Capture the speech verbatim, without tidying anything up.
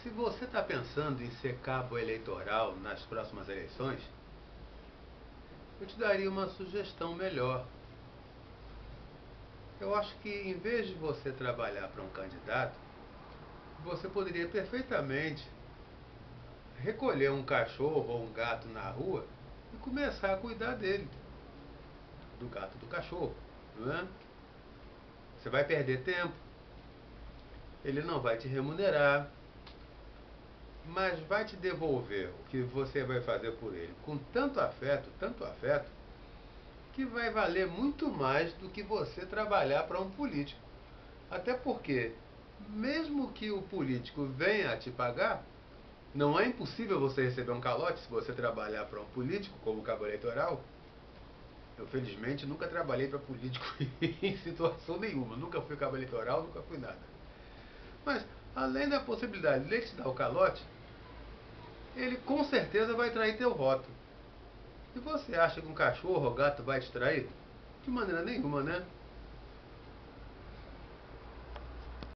Se você está pensando em ser cabo eleitoral nas próximas eleições, eu te daria uma sugestão melhor. Eu acho que em vez de você trabalhar para um candidato, você poderia perfeitamente recolher um cachorro ou um gato na rua e começar a cuidar dele, do gato, do cachorro, não é? Você vai perder tempo, ele não vai te remunerar, mas vai te devolver o que você vai fazer por ele com tanto afeto, tanto afeto, que vai valer muito mais do que você trabalhar para um político. Até porque, mesmo que o político venha a te pagar, não é impossível você receber um calote se você trabalhar para um político como cabo eleitoral. Eu, felizmente, nunca trabalhei para político em situação nenhuma. Nunca fui cabo eleitoral, nunca fui nada. Mas, além da possibilidade de ele te dar o calote, ele com certeza vai trair teu voto. E você acha que um cachorro ou gato vai te trair? De maneira nenhuma, né?